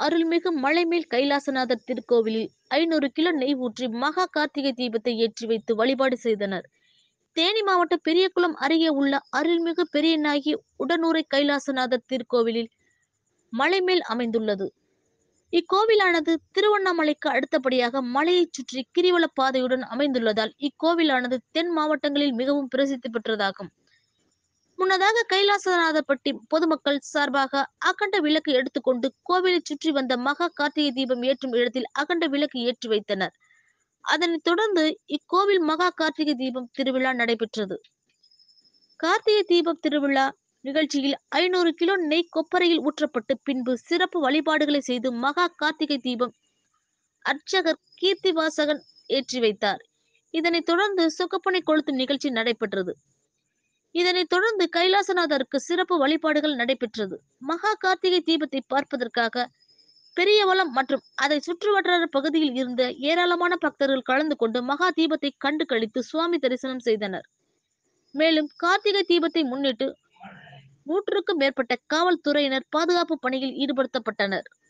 அருள்மிகு மலைமேல் கைலாசநாதர் திருக்கோவிலில் 500 கிலோ நெய் ஊற்றி மகா கார்த்திகை தீபத்தை ஏற்றி வைத்து வழிபாடு செய்தனர். தேனி மாவட்டம் பெரியகுளம் அருகே உள்ள அருள்மிகு பெரியநாயகி உடனுறை கைலாசநாதர் திருக்கோவிலில் மலைமேல் அமைந்துள்ளது. இக்கோவிலானது திருவண்ணாமலைக்கு அடுத்தபடியாக மலையை சுற்றி கிரிவல பாதையுடன் அமைந்துள்ளதால் இக்கோவிலானது தென் மாவட்டங்களில் மிகவும் பிரசித்தி பெற்றதாகும். முன்னதாக கைலாசநாதப்பட்டி பொதுமக்கள் சார்பாக அகண்ட விளக்கு எடுத்துக்கொண்டு கோவிலை சுற்றி வந்த மகா கார்த்திகை தீபம் ஏற்றும் இடத்தில் அகண்ட விளக்கு ஏற்றி வைத்தனர். அதனைத் தொடர்ந்து இக்கோவில் மகா கார்த்திகை தீபம் திருவிழா நடைபெற்றது. கார்த்திகை தீபம் திருவிழா நிகழ்ச்சியில் 500 கிலோ நெய் கொப்பரையில் ஊற்றப்பட்டு பின்பு சிறப்பு வழிபாடுகளை செய்து மகா கார்த்திகை தீபம் அர்ச்சகர் கீர்த்திவாசகன் ஏற்றி வைத்தார். இதனைத் தொடர்ந்து சொக்கப்பனை கொளுத்தும் நிகழ்ச்சி நடைபெற்றது. இதனைத் தொடர்ந்து கைலாசநாதருக்கு சிறப்பு வழிபாடுகள் நடைபெற்றது. மகா கார்த்திகை தீபத்தை பார்ப்பதற்காக பெரியவளம் மற்றும் அதை சுற்றுவட்டார பகுதியில் இருந்த ஏராளமான பக்தர்கள் கலந்து கொண்டு மகா தீபத்தை கண்டு கழித்து சுவாமி தரிசனம் செய்தனர். மேலும் கார்த்திகை தீபத்தை முன்னிட்டு 100க்கும் மேற்பட்ட காவல்துறையினர் பாதுகாப்பு பணியில் ஈடுபடுத்தப்பட்டனர்.